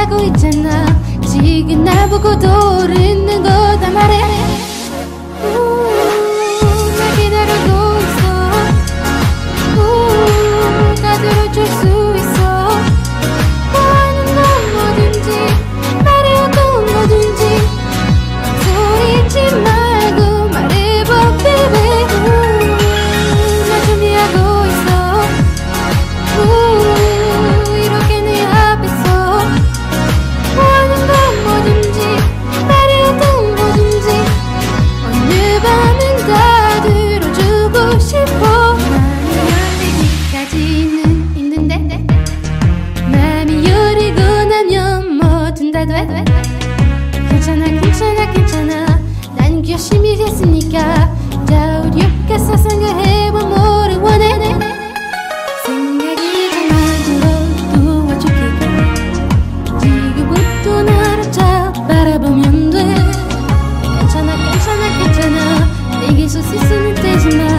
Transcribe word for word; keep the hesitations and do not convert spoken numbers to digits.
준비하고 있잖아. 지금 나보고 돌리는 거다 말해. 우, 날 기다리고 있어. 우, 다 들어줄 수 있어. 원하는 건 뭐든지 말해. 어떤 거든지 소리치 말고 말해봐 baby. 우, 날 준비하고 있어. 우, 이렇게 내 앞에서 원하는 건 뭐든지 말해. 어떤 거든지 오늘 밤은 다 들어주고 싶어. 마음이 열리기까지는 힘든데 마음이 열리고 나면 뭐든 다 돼. 괜찮아 괜찮아 괜찮아. 난 열심히 했으니까 자 우리 옆에 세상을 해봐. 뭐를 원해. 생각이 잘 들어 도와줄게. 지금부터 나를 잘 바라보면 돼. 괜찮아 괜찮아 괜찮아. 내게서 실수는 되지마.